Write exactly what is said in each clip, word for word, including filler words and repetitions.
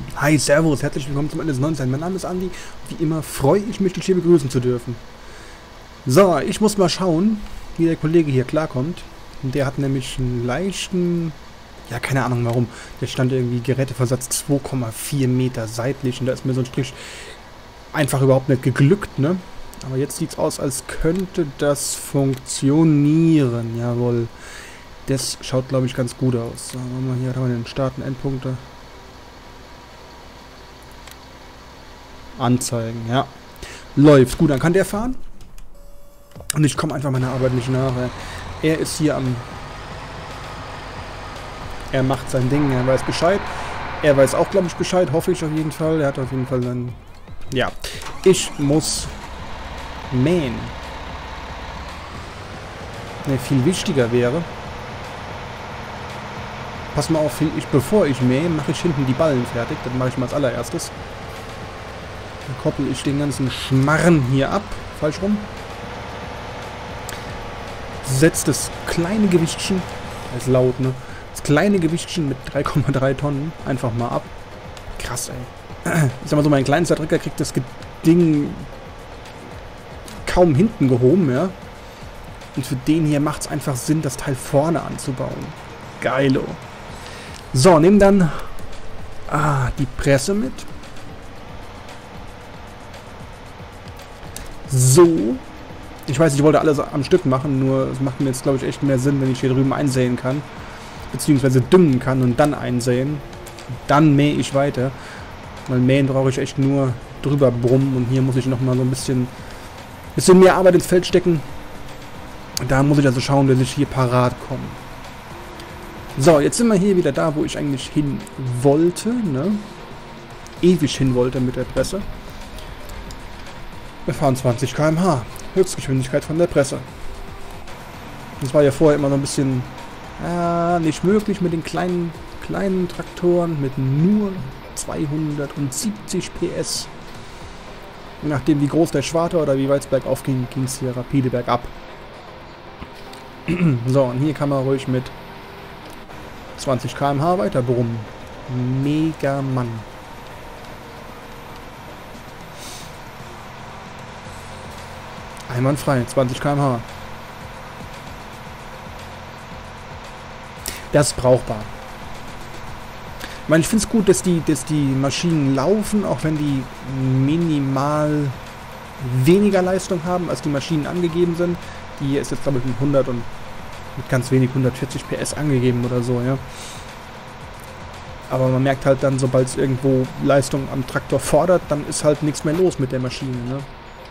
Hi, servus, herzlich willkommen zum Ende des neunzehn. Mein Name ist Andi. Wie immer freue ich mich, dich hier begrüßen zu dürfen. So, ich muss mal schauen, wie der Kollege hier klarkommt. Der hat nämlich einen leichten, ja, keine Ahnung warum. Der stand irgendwie Geräteversatz zwei Komma vier Meter seitlich und da ist mir so ein Strich einfach überhaupt nicht geglückt, ne? Aber jetzt sieht es aus, als könnte das funktionieren. Jawohl. Das schaut, glaube ich, ganz gut aus. So, machen wir hier haben wir den Start- und Endpunkte. Anzeigen, ja. Läuft. Gut, dann kann der fahren. Und ich komme einfach meiner Arbeit nicht nach. Er ist hier am... Er macht sein Ding, er weiß Bescheid. Er weiß auch, glaube ich, Bescheid, hoffe ich auf jeden Fall. Er hat auf jeden Fall dann... Ja. Ich muss mähen. Ne, viel wichtiger wäre... Pass mal auf, ich, bevor ich mähe, mache ich hinten die Ballen fertig. Das mache ich mal als allererstes. Dann koppel ich den ganzen Schmarren hier ab. Falsch rum. Setzt das kleine Gewichtchen, das ist laut, ne? Das kleine Gewichtchen mit drei Komma drei Tonnen einfach mal ab. Krass, ey. Ich sag mal so, mein kleinster Trecker kriegt das Ding kaum hinten gehoben, ja? Und für den hier macht es einfach Sinn, das Teil vorne anzubauen. Geilo. So, nehmen dann ah, die Presse mit. So. Ich weiß, ich wollte alles am Stück machen, nur es macht mir jetzt, glaube ich, echt mehr Sinn, wenn ich hier drüben einsäen kann. Beziehungsweise düngen kann und dann einsäen. Dann mähe ich weiter. Weil mähen brauche ich echt nur drüber brummen und hier muss ich nochmal so ein bisschen, bisschen mehr Arbeit ins Feld stecken. Da muss ich also schauen, dass ich hier parat komme. So, jetzt sind wir hier wieder da, wo ich eigentlich hin wollte, ne? Ewig hin wollte mit der Presse. Wir fahren zwanzig Kilometer pro Stunde. Höchstgeschwindigkeit von der Presse. Das war ja vorher immer so ein bisschen äh, nicht möglich mit den kleinen, kleinen Traktoren mit nur zweihundertsiebzig P S. Je nachdem wie groß der Schwarte oder wie weit es bergauf ging, ging es hier rapide bergab. So, und hier kann man ruhig mit zwanzig Kilometer pro Stunde weiter brummen. Mega Mann. Einwandfrei, zwanzig Kilometer pro Stunde. Das ist brauchbar. Ich meine, ich finde es gut, dass die, dass die Maschinen laufen, auch wenn die minimal weniger Leistung haben, als die Maschinen angegeben sind. Die hier ist jetzt, glaube ich, mit hundert und mit ganz wenig hundertvierzig P S angegeben oder so, ja. Aber man merkt halt dann, sobald es irgendwo Leistung am Traktor fordert, dann ist halt nichts mehr los mit der Maschine, ne?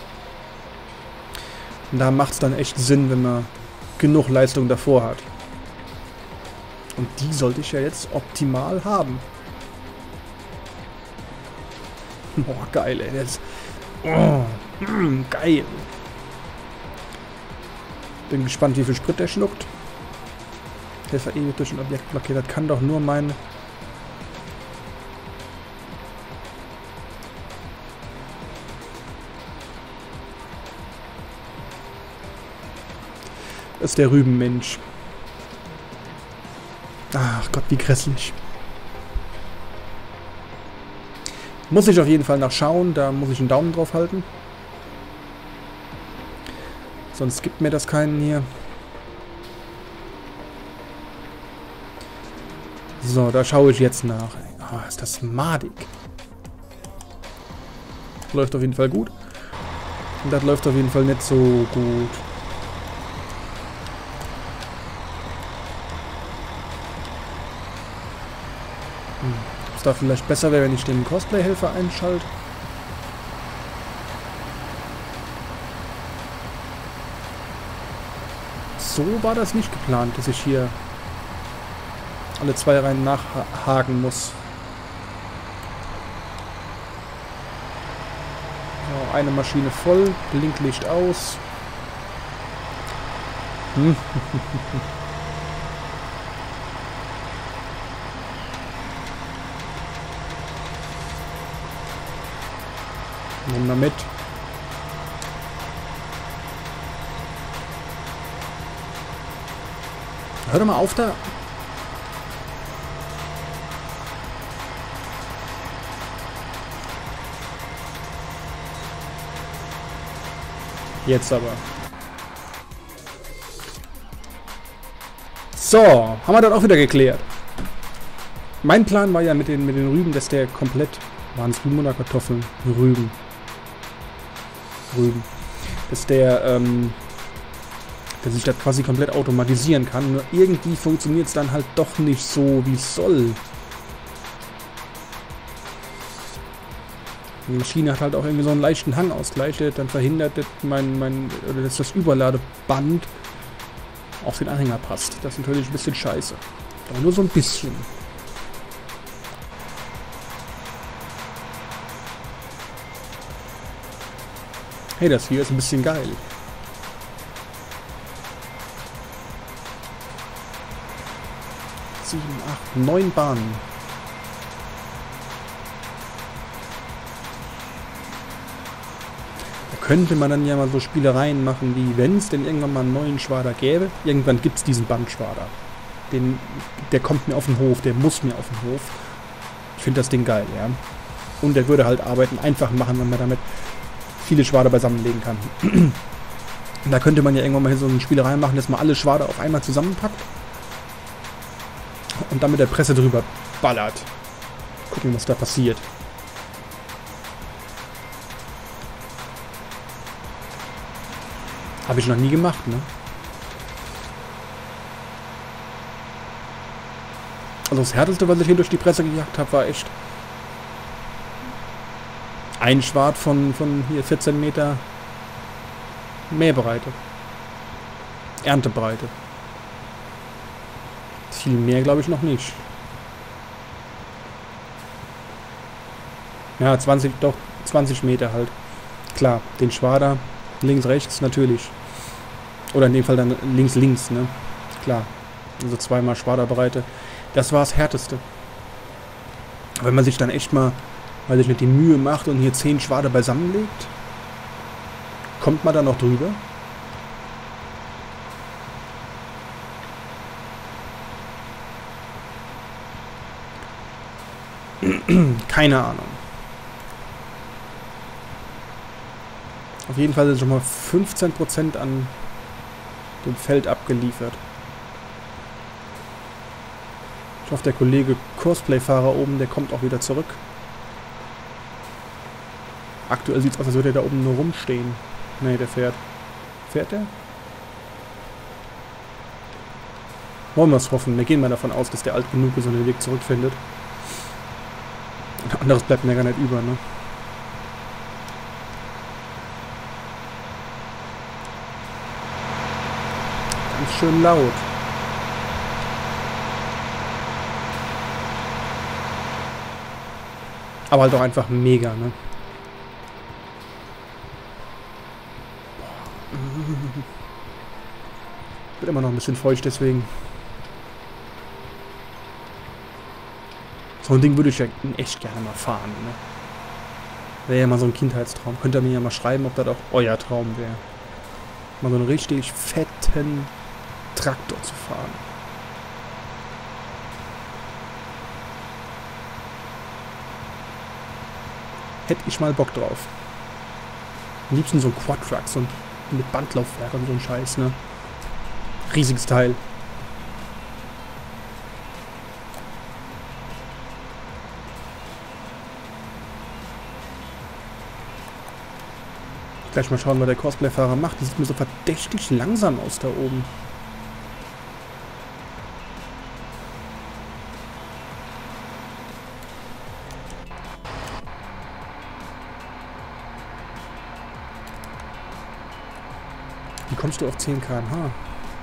Und da macht es dann echt Sinn, wenn man genug Leistung davor hat. Und die sollte ich ja jetzt optimal haben. Boah, geil, ey. Das, oh, mm, geil. Bin gespannt, wie viel Sprit der schluckt. Der ist ja ewig durch ein Objekt blockiert. Das kann doch nur mein... Das ist der Rübenmensch. Ach Gott, wie grässlich. Muss ich auf jeden Fall nachschauen, da muss ich einen Daumen drauf halten. Sonst gibt mir das keinen hier. So, da schaue ich jetzt nach. Ah, ist das madig. Läuft auf jeden Fall gut. Und das läuft auf jeden Fall nicht so gut. Ob es da vielleicht besser wäre, wenn ich den Cosplay-Helfer einschalte. So war das nicht geplant, dass ich hier alle zwei Reihen nachhaken muss. So, eine Maschine voll, Blinklicht aus. Hm. Nimm mal mit. Hör doch mal auf da. Jetzt aber. So, haben wir das auch wieder geklärt. Mein Plan war ja mit den, mit den Rüben, dass der komplett... Waren es Rüben oder Kartoffeln? Rüben. Rüben. Dass der, ähm... dass ich das quasi komplett automatisieren kann. Nur irgendwie funktioniert es dann halt doch nicht so, wie es soll. Die Maschine hat halt auch irgendwie so einen leichten Hangausgleich, der dann verhindert, dass, mein, mein, oder dass das Überladeband auf den Anhänger passt. Das ist natürlich ein bisschen scheiße. Aber nur so ein bisschen. Hey, das hier ist ein bisschen geil. sieben, acht, neun Bahnen. Da könnte man dann ja mal so Spielereien machen, wie wenn es denn irgendwann mal einen neuen Schwader gäbe. Irgendwann gibt es diesen Bandschwader. Den, der kommt mir auf den Hof, der muss mir auf den Hof. Ich finde das Ding geil, ja. Und der würde halt Arbeiten einfach machen, wenn man damit viele Schwader beisammenlegen kann. Und da könnte man ja irgendwann mal so eine Spielerei machen, dass man alle Schwader auf einmal zusammenpackt. Und dann mit der Presse drüber ballert. Gucken, was da passiert. Habe ich noch nie gemacht, ne? Also das Härteste, was ich hier durch die Presse gejagt habe, war echt ein Schwad von, von hier vierzehn Meter Mähbreite. Erntebreite. Viel mehr glaube ich noch nicht. Ja, zwanzig, doch, zwanzig Meter halt. Klar, den Schwader links, rechts, natürlich. Oder in dem Fall dann links, links, ne? Klar. Also zweimal Schwaderbreite. Das war das Härteste. Wenn man sich dann echt mal, weil sich nicht die Mühe macht und hier zehn Schwader beisammenlegt, kommt man da noch drüber? Keine Ahnung. Auf jeden Fall sind schon mal fünfzehn Prozent an dem Feld abgeliefert. Ich hoffe, der Kollege Cosplay-Fahrer oben, der kommt auch wieder zurück. Aktuell sieht es aus, als würde er da oben nur rumstehen. Ne, der fährt. Fährt der? Wollen wir es hoffen. Wir gehen mal davon aus, dass der alt genug ist und den Weg zurückfindet. Anderes bleibt mir gar nicht über, ne? Ganz schön laut. Aber halt auch einfach mega, ne? Wird immer noch ein bisschen feucht, deswegen. So ein Ding würde ich ja echt gerne mal fahren, ne? Wäre ja mal so ein Kindheitstraum. Könnt ihr mir ja mal schreiben, ob das auch euer Traum wäre. Mal so einen richtig fetten Traktor zu fahren. Hätte ich mal Bock drauf. Am liebsten so ein Quad-Truck, so ein mit Bandlaufwerk und so ein Scheiß, ne? Riesiges Teil. Gleich mal schauen, was der Cosplay-Fahrer macht. Die sieht mir so verdächtig langsam aus da oben. Wie kommst du auf zehn Kilometer pro Stunde?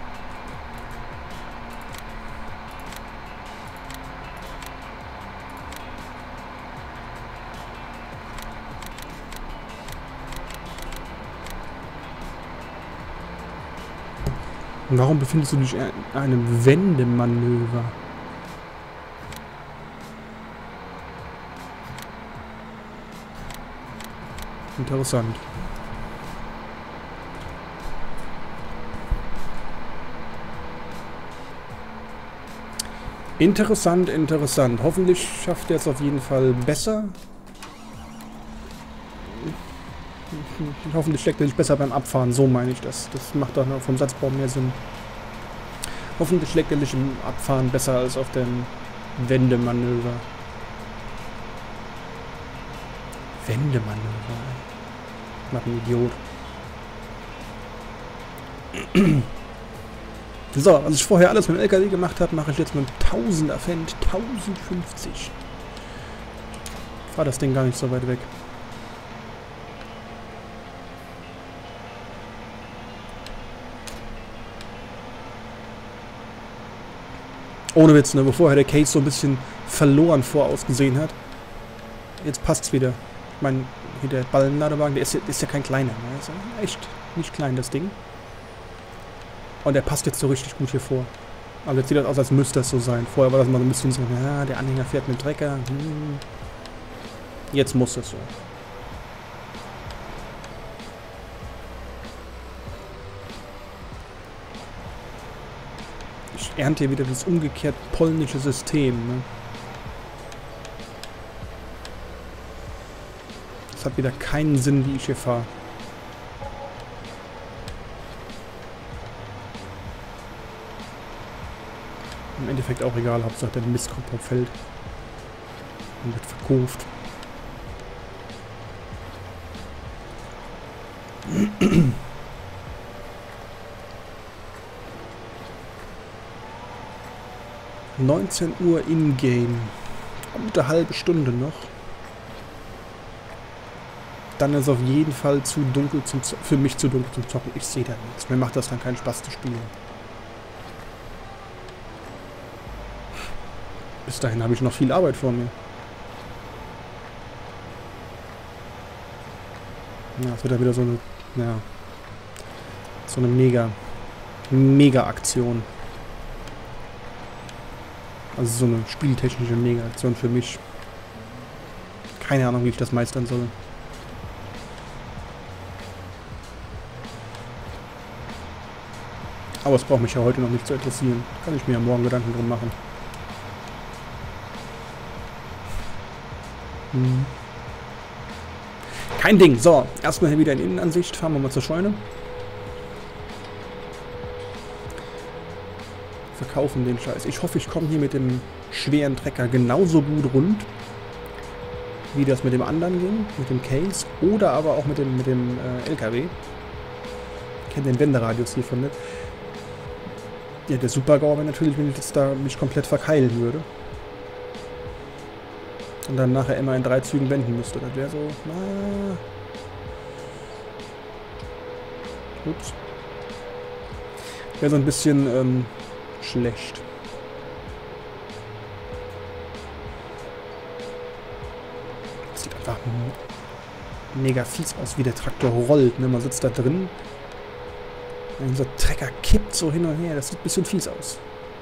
Und warum befindest du dich in einem Wendemanöver? Interessant. Interessant, interessant. Hoffentlich schafft er es auf jeden Fall besser. Hoffentlich steckt er sich besser beim Abfahren, so meine ich das. Das macht doch noch vom Satzbau mehr Sinn. Hoffentlich schlägt er sich im Abfahren besser als auf dem Wendemanöver. Wendemanöver. Was ein Idiot. So, was ich vorher alles mit dem L K W gemacht habe, mache ich jetzt mit einem tausender Fendt tausendfünfzig. Ich fahre das Ding gar nicht so weit weg. Ohne Witz, ne? Wo vorher der Case so ein bisschen verloren vorausgesehen hat. Jetzt passt's wieder. Ich meine, hier der Ballenladewagen, der ist, ja, der ist ja kein kleiner. Ne? Der ist ja echt nicht klein, das Ding. Und der passt jetzt so richtig gut hier vor. Also jetzt sieht das aus, als müsste das so sein. Vorher war das mal so ein bisschen so, ja, der Anhänger fährt mit Trecker. Hm. Jetzt muss das so. Ich ernte hier wieder das umgekehrt polnische System. Ne? Das hat wieder keinen Sinn, wie ich hier fahre. Im Endeffekt auch egal, Hauptsache der Mistkörper fällt und wird verkauft. neunzehn Uhr in-game. Gute halbe Stunde noch. Dann ist es auf jeden Fall zu dunkel zum Z- für mich zu dunkel zum Zocken. Ich sehe da nichts. Mir macht das dann keinen Spaß zu spielen. Bis dahin habe ich noch viel Arbeit vor mir. Ja, es wird dann wieder so eine, ja, so eine mega, mega Aktion. Also so eine spieltechnische Mega-Aktion für mich. Keine Ahnung, wie ich das meistern soll. Aber es braucht mich ja heute noch nicht zu interessieren. Kann ich mir ja morgen Gedanken drum machen. Hm. Kein Ding. So, erstmal hier wieder in Innenansicht. Fahren wir mal zur Scheune. Verkaufen den Scheiß. Ich hoffe, ich komme hier mit dem schweren Trecker genauso gut rund, wie das mit dem anderen ging, mit dem Case, oder aber auch mit dem, mit dem äh, L K W. Ich kenne den Wenderadius hiervon nicht. Ja, der Super-GAU wäre natürlich, wenn ich jetzt da mich komplett verkeilen würde. Und dann nachher immer in drei Zügen wenden müsste. Das wäre so, na... Ups. Wäre so ein bisschen, ähm, schlecht. Das sieht einfach mega fies aus, wie der Traktor rollt. Ne? Man sitzt da drin. Und dieser Trecker kippt so hin und her. Das sieht ein bisschen fies aus.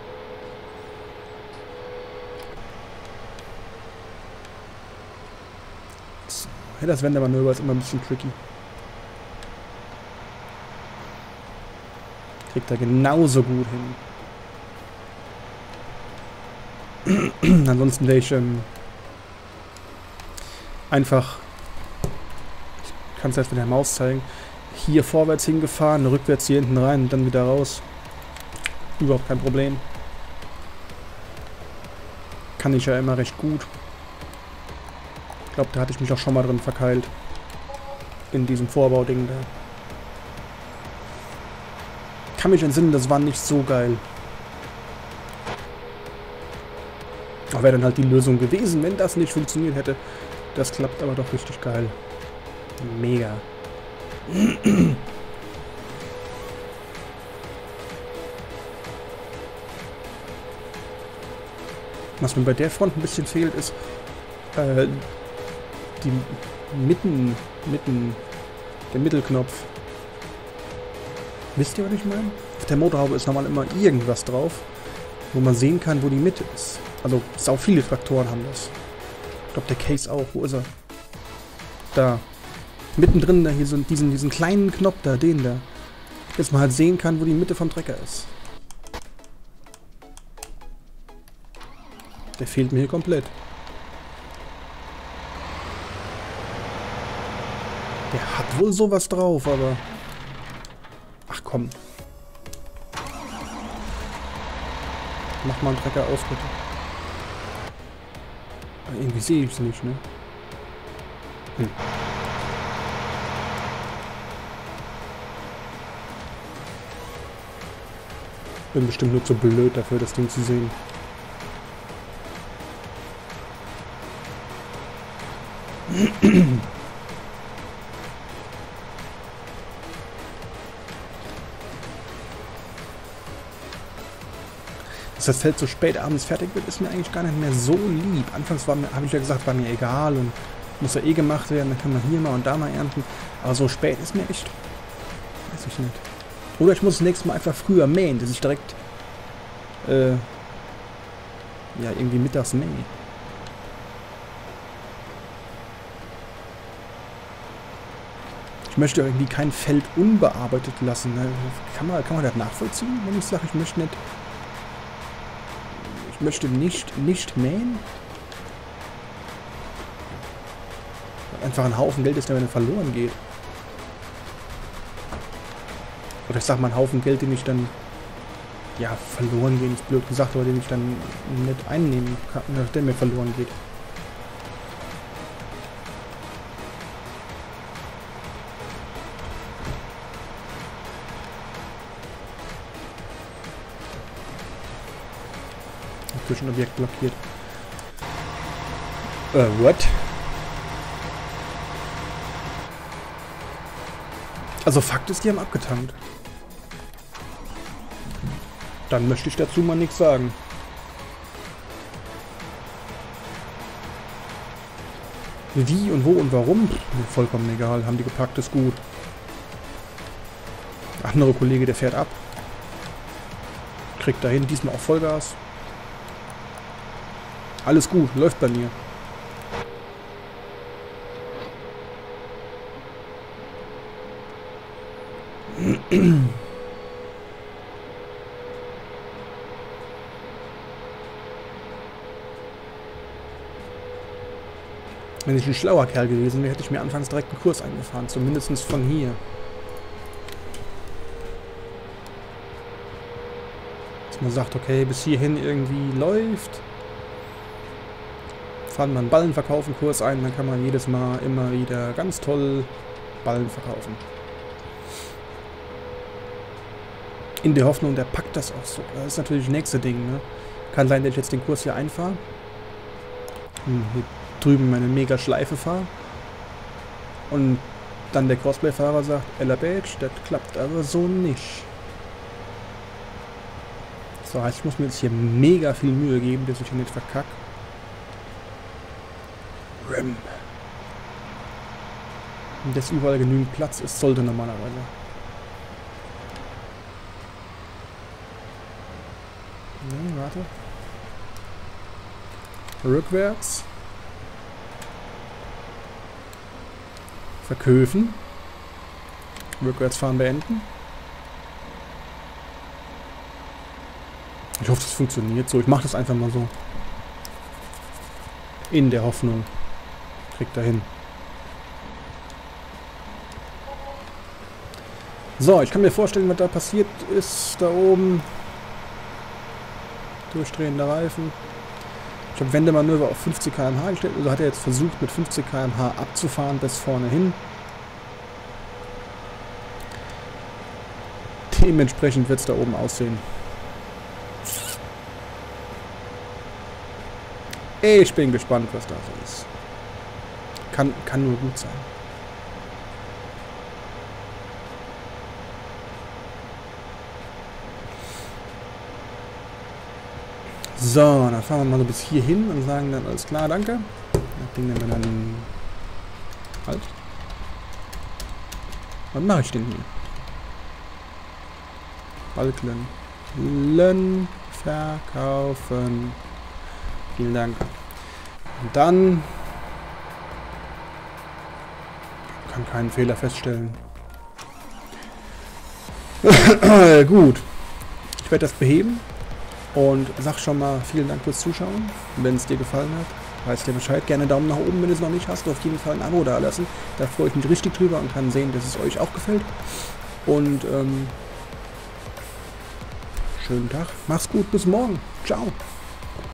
So. Ja, das Wendemanöver ist immer ein bisschen tricky. Kriegt er genauso gut hin. Ansonsten wäre ich ähm, einfach, ich kann es jetzt mit der Maus zeigen, hier vorwärts hingefahren, rückwärts hier hinten rein und dann wieder raus. Überhaupt kein Problem. Kann ich ja immer recht gut. Ich glaube, da hatte ich mich auch schon mal drin verkeilt. In diesem Vorbauding da. Kann mich entsinnen, das war nicht so geil. Aber wäre dann halt die Lösung gewesen, wenn das nicht funktioniert hätte. Das klappt aber doch richtig geil. Mega. Was mir bei der Front ein bisschen fehlt, ist äh, die Mitten, Mitten, der Mittelknopf. Wisst ihr, was ich meine? Auf der Motorhaube ist normal immer irgendwas drauf, wo man sehen kann, wo die Mitte ist. Also sau viele Traktoren haben das. Ich glaube, der Case auch. Wo ist er? Da. Mittendrin, da hier so diesen, diesen kleinen Knopf da, den da. Dass man halt sehen kann, wo die Mitte vom Trecker ist. Der fehlt mir hier komplett. Der hat wohl sowas drauf, aber... Ach komm. Mach mal einen Trecker aus, bitte. Aber irgendwie sehe ich es nicht, ne? Hm. Bin bestimmt nur zu blöd dafür, das Ding zu sehen. Dass das Feld so spät abends fertig wird, ist mir eigentlich gar nicht mehr so lieb. Anfangs habe ich ja gesagt, war mir egal und muss ja eh gemacht werden, dann kann man hier mal und da mal ernten. Aber so spät ist mir echt... Weiß ich nicht. Oder ich muss das nächste Mal einfach früher mähen, dass ich direkt... Äh, ja, irgendwie mittags mähe. Ich möchte irgendwie kein Feld unbearbeitet lassen. Ne? Kann man, kann man das nachvollziehen, wenn ich sage, ich möchte nicht... Ich möchte nicht, nicht mähen? Einfach ein Haufen Geld ist, der mir verloren geht. Oder ich sag mal, ein Haufen Geld, den ich dann... Ja, verloren gehen ist blöd gesagt, aber den ich dann nicht einnehmen kann, der mir verloren geht. Zwischenobjekt blockiert. Äh, what? Also Fakt ist, die haben abgetankt. Dann möchte ich dazu mal nichts sagen. Wie und wo und warum? Mir vollkommen egal. Haben die gepackt, ist gut. Der andere Kollege, der fährt ab. Kriegt dahin, diesmal auch Vollgas. Alles gut, läuft bei mir. Wenn ich ein schlauer Kerl gewesen wäre, hätte ich mir anfangs direkt einen Kurs eingefahren. Zumindest von hier. Dass man sagt, okay, bis hierhin irgendwie läuft. Fahren wir einen Ballenverkaufen-Kurs ein, dann kann man jedes Mal immer wieder ganz toll Ballen verkaufen. In der Hoffnung, der packt das auch so. Das ist natürlich das nächste Ding, ne? Kann sein, dass ich jetzt den Kurs hier einfahre. Hm, hier drüben meine mega Schleife fahre. Und dann der Cosplay-Fahrer sagt, Ella Badge, das klappt aber so nicht. So, heißt, ich muss mir jetzt hier mega viel Mühe geben, dass ich hier nicht verkacke. Rim. Und dass überall genügend Platz ist, sollte normalerweise. Nee, warte. Rückwärts. Verköfen. Rückwärts fahren beenden. Ich hoffe, das funktioniert so. Ich mache das einfach mal so. In der Hoffnung. Kriegt er hin. So, ich kann mir vorstellen, was da passiert ist. Da oben. Durchdrehender Reifen. Ich habe Wendemanöver auf fünfzig Kilometer pro Stunde gestellt. Also hat er jetzt versucht, mit fünfzig Kilometer pro Stunde abzufahren bis vorne hin. Dementsprechend wird es da oben aussehen. Ich bin gespannt, was da so ist. Kann, kann nur gut sein. So, dann fahren wir mal so bis hier hin und sagen dann, alles klar, danke. Das Ding nehmen wir dann... Halt. Was mache ich denn hier? Balken. Balken verkaufen. Vielen Dank. Und dann... kann keinen Fehler feststellen. Gut. Ich werde das beheben. Und sag schon mal vielen Dank fürs Zuschauen, wenn es dir gefallen hat. Weißt ja Bescheid. Gerne Daumen nach oben, wenn du es noch nicht hast. Auf jeden Fall ein Abo da lassen. Da freue ich mich richtig drüber und kann sehen, dass es euch auch gefällt. Und ähm, schönen Tag. Mach's gut. Bis morgen. Ciao.